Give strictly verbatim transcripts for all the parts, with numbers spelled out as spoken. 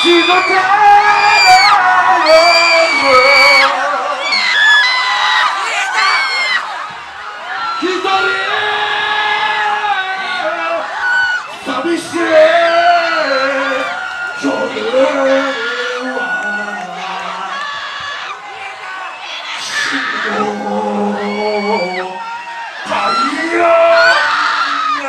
静かな一人寂しい夜は死の太陽が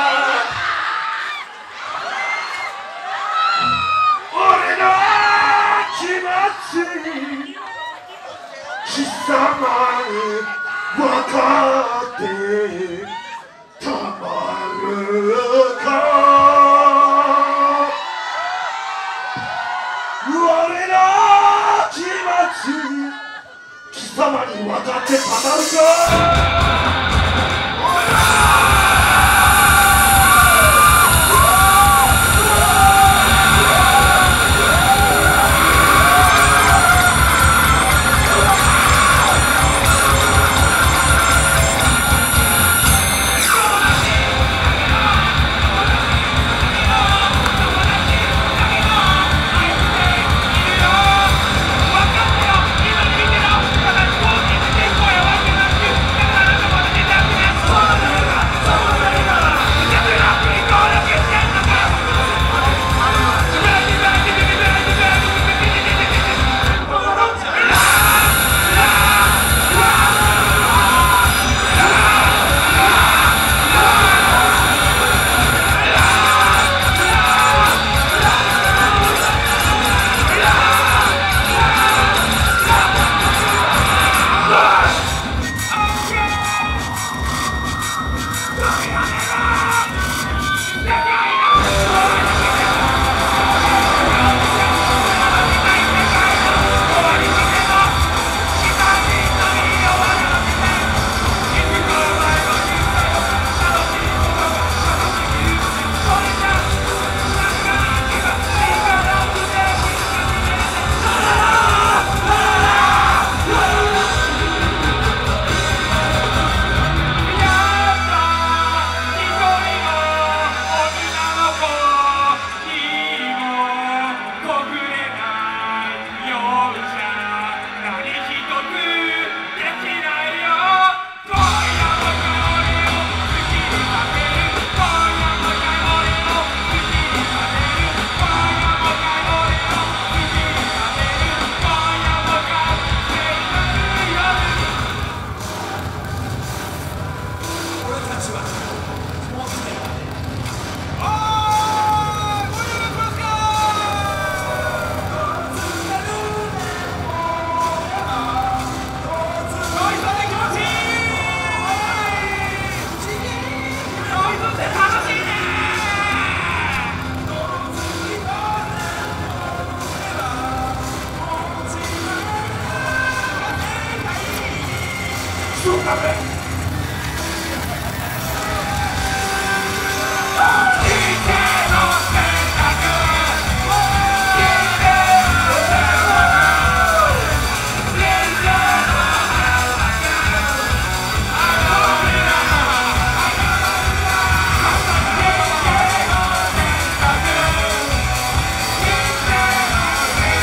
俺の気持ち貴様に分かってたまるか俺の気持ち貴様に分かってたまるか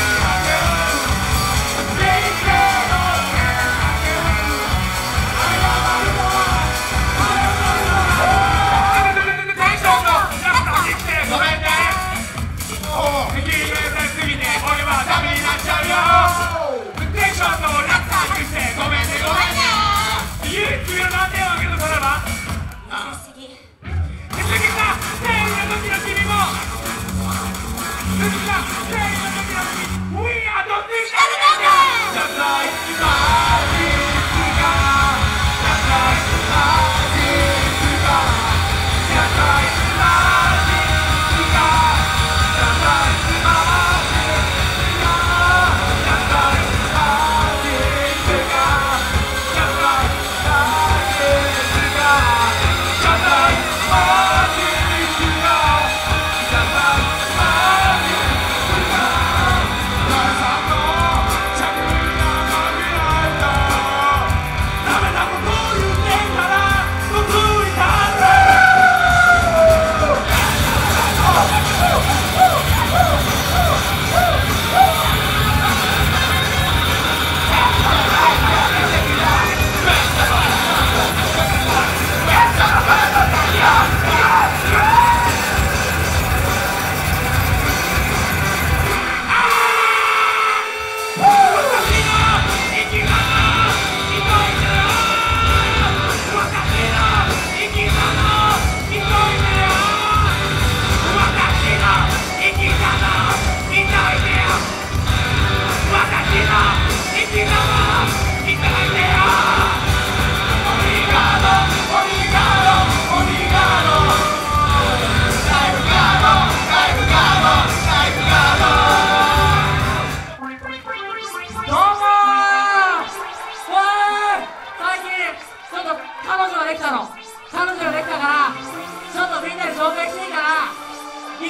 「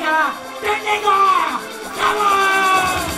か出てこいカモン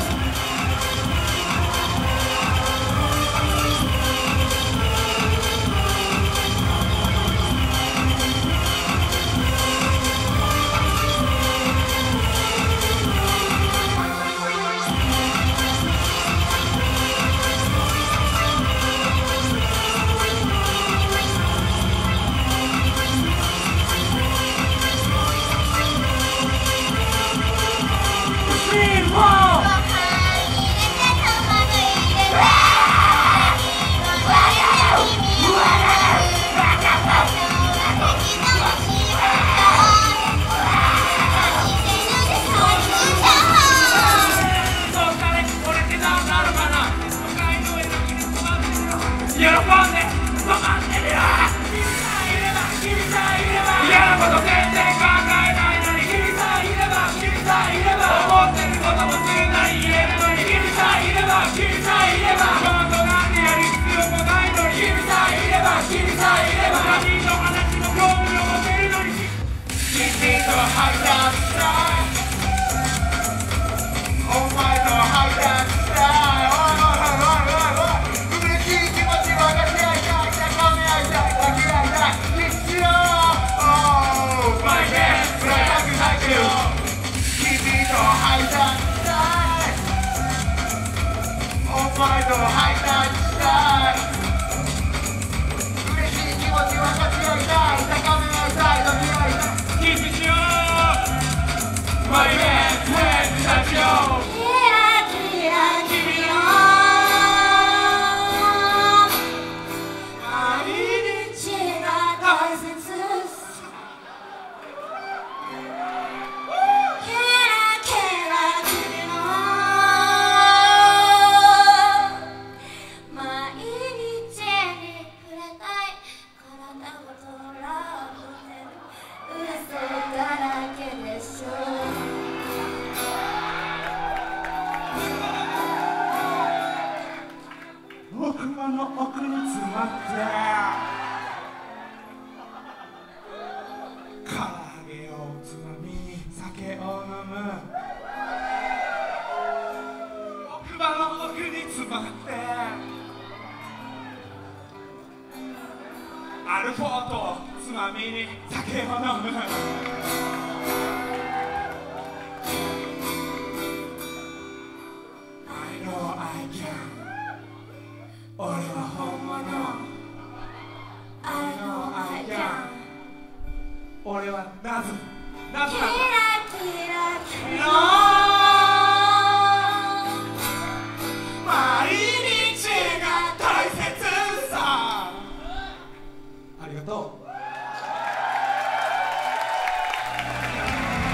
喜んで止まってるよ嫌なこと全然考えないのに君さえいれば君さえいれば思ってることもすんなり言えるのに君さえいれば君さえいれば今度なんてやる必要もないのに君さえいれば君さえいれば他人の話も興味を持てるのに君と吐いたしたお前と吐いたしたお前とハイタッチしたい嬉しい気持ち分かち合いたい高め合いたい伸び合いたいキスしようマイメンフレンズたちよキラキラ君よ毎日が大切奥間の奥に詰まって唐揚げをつまみに酒を飲む奥間の奥に詰まってアルフォートをつまみに酒を飲むI know I can俺は本物 I know I can 俺はナズナズなんだキラキラキラ毎日が大切さありがとう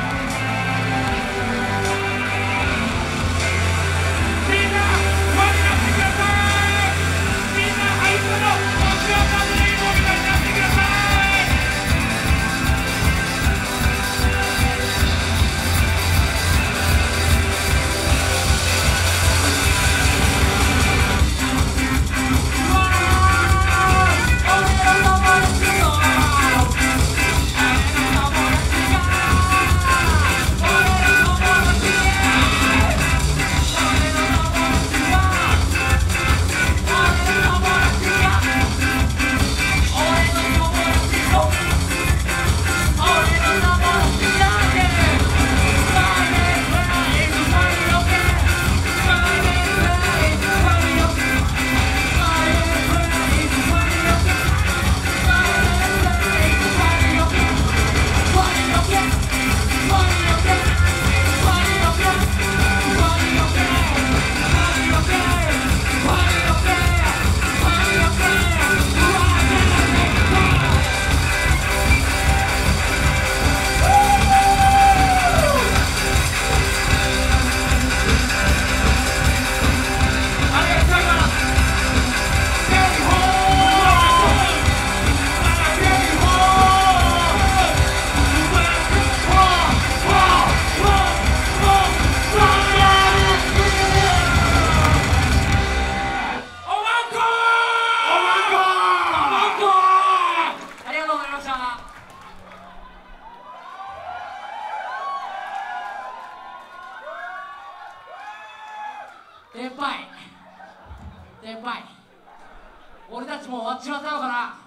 先輩先輩、俺たちもう終わっちまったのかな。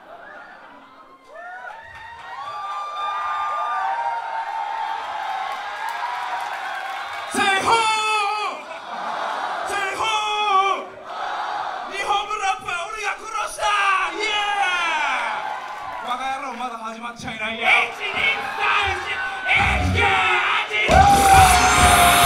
セイホーセイホー、日本のラップは俺が殺した。イエーイ、バカ野郎、まだ始まっちゃいないよ。いちにさんしいちきゅうはち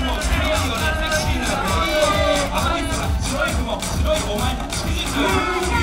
お前